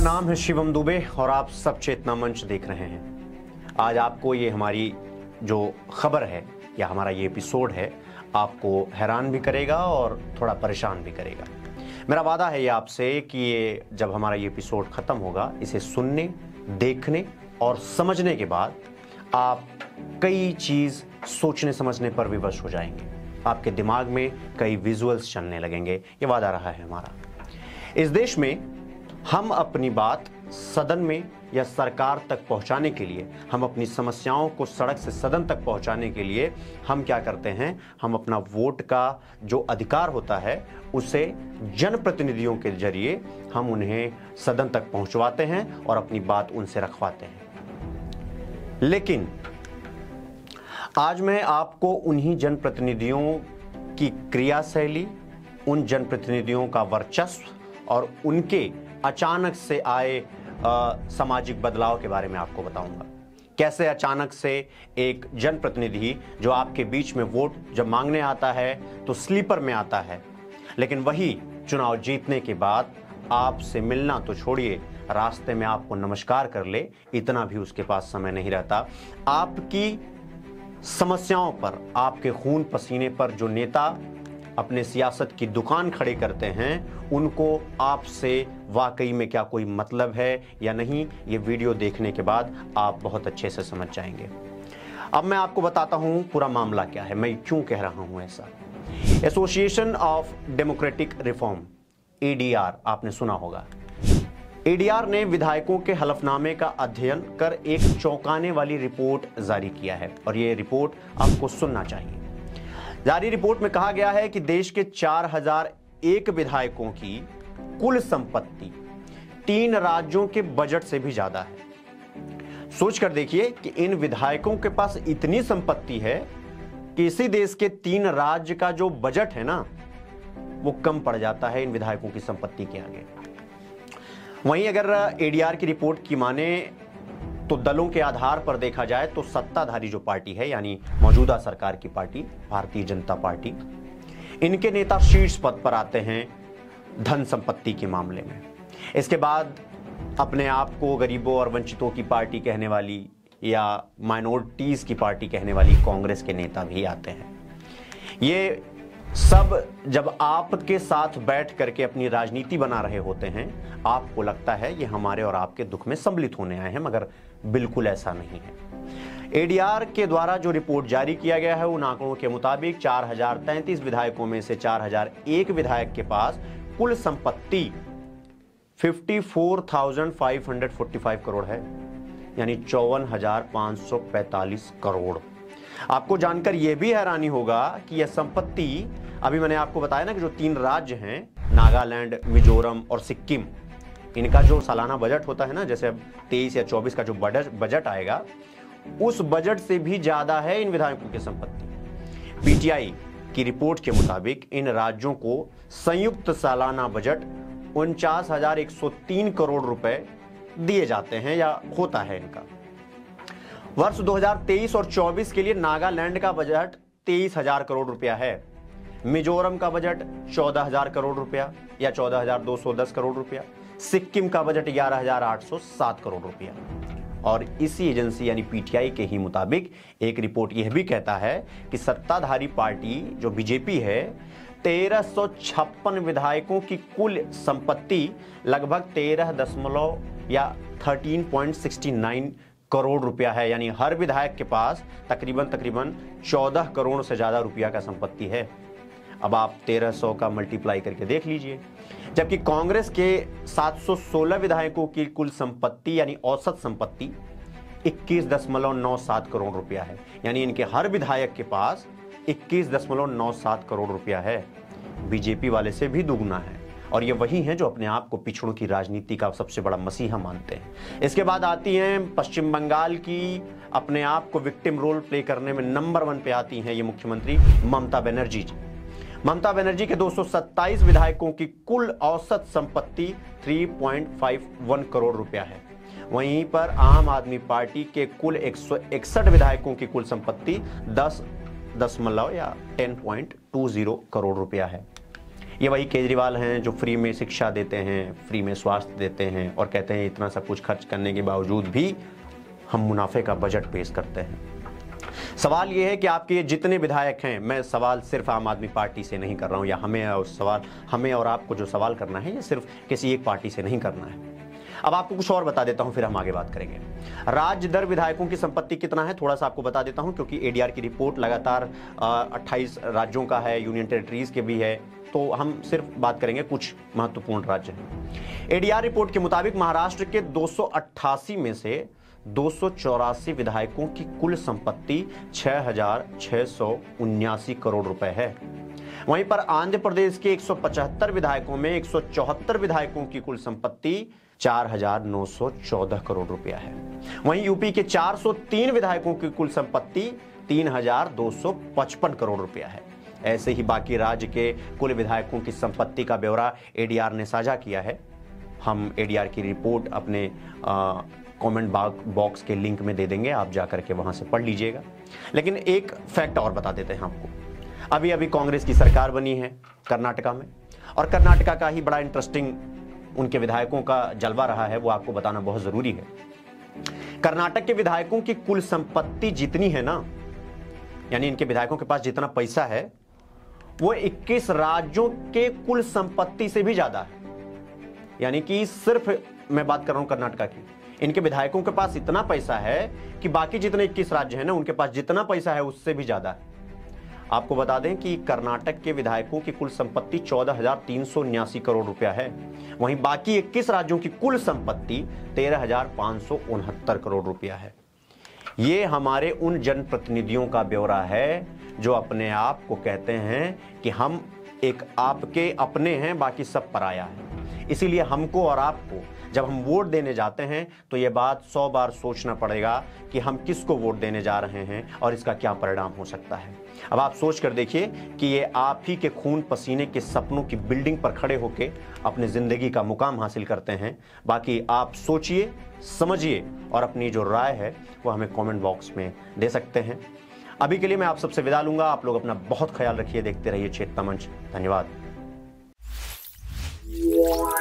नाम है शिवम दुबे और आप सब चेतना मंच देख रहे हैं। आज आपको ये हमारी जो खबर है या हमारा ये एपिसोड है आपको हैरान भी करेगा और थोड़ा परेशान भी करेगा। मेरा वादा है ये आपसे कि ये जब हमारा ये एपिसोड ख़त्म होगा इसे सुनने, देखने और समझने के बाद आप कई चीज़ सोचने समझने पर विवश हो जाएंगे। आपके दिमाग में कई विजुअल्स चलने लगेंगे। ये वादा रहा है हमारा। इस देश में हम अपनी बात सदन में या सरकार तक पहुंचाने के लिए, हम अपनी समस्याओं को सड़क से सदन तक पहुंचाने के लिए हम क्या करते हैं, हम अपना वोट का जो अधिकार होता है उसे जनप्रतिनिधियों के जरिए हम उन्हें सदन तक पहुंचवाते हैं और अपनी बात उनसे रखवाते हैं। लेकिन आज मैं आपको उन्हीं जनप्रतिनिधियों की क्रियाशैली, उन जनप्रतिनिधियों का वर्चस्व और उनके अचानक से आए सामाजिक बदलाव के बारे में आपको बताऊंगा। कैसे अचानक से एक जनप्रतिनिधि जो आपके बीच में वोट जब मांगने आता है तो स्लीपर में आता है, लेकिन वही चुनाव जीतने के बाद आपसे मिलना तो छोड़िए, रास्ते में आपको नमस्कार कर ले, इतना भी उसके पास समय नहीं रहता। आपकी समस्याओं पर, आपके खून पसीने पर जो नेता अपने सियासत की दुकान खड़ी करते हैं, उनको आपसे वाकई में क्या कोई मतलब है या नहीं, ये वीडियो देखने के बाद आप बहुत अच्छे से समझ जाएंगे। अब मैं आपको बताता हूं पूरा मामला क्या है, मैं क्यों कह रहा हूं ऐसा। Association of democratic reform, ADR, आपने सुना होगा। एडीआर ने विधायकों के हलफनामे का अध्ययन कर एक चौंकाने वाली रिपोर्ट जारी किया है और यह रिपोर्ट आपको सुनना चाहिए। जारी रिपोर्ट में कहा गया है कि देश के 4001 विधायकों की कुल संपत्ति 3 राज्यों के बजट से भी ज्यादा है। सोच कर देखिए कि इन विधायकों के पास इतनी संपत्ति है कि इसी देश के 3 राज्य का जो बजट है ना, वो कम पड़ जाता है इन विधायकों की संपत्ति के आगे। वहीं अगर एडीआर की रिपोर्ट की माने तो दलों के आधार पर देखा जाए तो सत्ताधारी जो पार्टी है, यानी मौजूदा सरकार की पार्टी भारतीय जनता पार्टी, इनके नेता शीर्ष पद पर आते हैं धन संपत्ति के मामले में। इसके बाद अपने आप को गरीबों और वंचितों की पार्टी कहने वाली या माइनॉरिटीज की पार्टी कहने वाली कांग्रेस के नेता भी आते हैं। ये सब जब आपके साथ बैठ करके अपनी राजनीति बना रहे होते हैं, आपको लगता है ये हमारे और आपके दुख में सम्मिलित होने आए हैं, मगर बिल्कुल ऐसा नहीं है। एडीआर के द्वारा जो रिपोर्ट जारी किया गया है उन आंकड़ों के मुताबिक 4033 विधायकों में से 4001 विधायक के पास कुल संपत्ति 54,545 करोड़ है, यानी 54,545 करोड़। आपको जानकर यह भी हैरानी होगा कि यह संपत्ति, अभी मैंने आपको बताया ना कि जो 3 राज्य हैं, नागालैंड, मिजोरम और सिक्किम, इनका जो सालाना बजट होता है ना, जैसे अब 23 या 24 का जो बजट आएगा, उस बजट से भी ज्यादा है इन विधायकों की संपत्ति। पीटीआई की रिपोर्ट के मुताबिक इन राज्यों को संयुक्त सालाना बजट 49,103 करोड़ रुपए दिए जाते हैं या होता है इनका। वर्ष 2023 और 24 के लिए नागालैंड का बजट 23,000 करोड़ रुपया है, मिजोरम का बजट 14,000 करोड़ रुपया या 14,210 करोड़ रुपया, सिक्किम का बजट 11,807 करोड़ रुपया। और इसी एजेंसी यानी पीटीआई के ही मुताबिक एक रिपोर्ट यह भी कहता है कि सत्ताधारी पार्टी जो बीजेपी है, 1356 विधायकों की कुल संपत्ति लगभग 13.69 करोड़ रुपया है, यानी हर विधायक के पास तकरीबन 14 करोड़ से ज्यादा रुपया का संपत्ति है। अब आप 1300 का मल्टीप्लाई करके देख लीजिए। जबकि कांग्रेस के 716 विधायकों की कुल संपत्ति यानी औसत संपत्ति 21.97 करोड़ रुपया है, यानी इनके हर विधायक के पास 21.97 करोड़ रुपया है। बीजेपी वाले से भी दुगना है और ये वही हैं जो अपने आप को पिछड़ों की राजनीति का सबसे बड़ा मसीहा मानते हैं। इसके बाद आती हैं पश्चिम बंगाल की, अपने आप को विक्टिम रोल प्ले करने में नंबर 1 पे आती हैं ये मुख्यमंत्री ममता बनर्जी जी। ममता बनर्जी के 227 विधायकों की कुल औसत संपत्ति 3.51 करोड़ रुपया है। वहीं पर आम आदमी पार्टी के कुल 161 विधायकों की कुल संपत्ति 10.20 करोड़ रुपया है। ये वही केजरीवाल हैं जो फ्री में शिक्षा देते हैं, फ्री में स्वास्थ्य देते हैं और कहते हैं इतना सब कुछ खर्च करने के बावजूद भी हम मुनाफे का बजट पेश करते हैं। सवाल ये है कि आपके ये जितने विधायक हैं, मैं सवाल सिर्फ आम आदमी पार्टी से नहीं कर रहा हूं, या हमें और आपको जो सवाल करना है ये सिर्फ किसी एक पार्टी से नहीं करना है। अब आपको कुछ और बता देता हूं, फिर हम आगे बात करेंगे। राज्य दर विधायकों की संपत्ति कितना है थोड़ा सा आपको बता देता हूं, क्योंकि एडीआर की रिपोर्ट लगातार 28 राज्यों का है, यूनियन टेरिटरीज के भी है, तो हम सिर्फ बात करेंगे कुछ महत्वपूर्ण राज्य हैं। एडीआर रिपोर्ट के मुताबिक महाराष्ट्र के 288 में से 284 विधायकों की कुल संपत्ति 6,679 करोड़ रुपए है। वहीं पर आंध्र प्रदेश के 175 विधायकों में 174 विधायकों की कुल संपत्ति 4,914 करोड़ रुपया है। वहीं यूपी के 403 विधायकों की कुल संपत्ति 3,255 करोड़ रुपया है। ऐसे ही बाकी राज्य के कुल विधायकों की संपत्ति का ब्यौरा एडीआर ने साझा किया है। हम एडीआर की रिपोर्ट अपने कमेंट बॉक्स के लिंक में दे देंगे, आप जाकर के वहां से पढ़ लीजिएगा। लेकिन एक फैक्ट और बता देते हैं आपको। अभी अभी कांग्रेस की सरकार बनी है कर्नाटका में, और कर्नाटका का ही बड़ा इंटरेस्टिंग उनके विधायकों का जलवा रहा है, वो आपको बताना बहुत जरूरी है। कर्नाटक के विधायकों की कुल संपत्ति जितनी है ना, यानी इनके विधायकों के पास जितना पैसा है वो 21 राज्यों के कुल संपत्ति से भी ज्यादा है। यानी कि सिर्फ मैं बात कर रहा हूं कर्नाटका की, इनके विधायकों के पास इतना पैसा है कि बाकी जितने 21 राज्य हैं ना, उनके पास जितना पैसा है उससे भी ज्यादा है। आपको बता दें कि कर्नाटक के विधायकों की कुल संपत्ति 14,379 करोड़ रुपया है। वहीं बाकी 21 राज्यों की कुल संपत्ति 13,569 करोड़ रुपया है। ये हमारे उन जनप्रतिनिधियों का ब्यौरा है जो अपने आप को कहते हैं कि हम एक आपके अपने हैं, बाकी सब पराया है। इसीलिए हमको और आपको जब हम वोट देने जाते हैं तो ये बात 100 बार सोचना पड़ेगा कि हम किसको वोट देने जा रहे हैं और इसका क्या परिणाम हो सकता है। अब आप सोच कर देखिए कि ये आप ही के खून पसीने के सपनों की बिल्डिंग पर खड़े होकर अपनी जिंदगी का मुकाम हासिल करते हैं। बाकी आप सोचिए, समझिए और अपनी जो राय है वो हमें कमेंट बॉक्स में दे सकते हैं। अभी के लिए मैं आप सबसे विदा लूंगा। आप लोग अपना बहुत ख्याल रखिए, देखते रहिए चेतना मंच। धन्यवाद।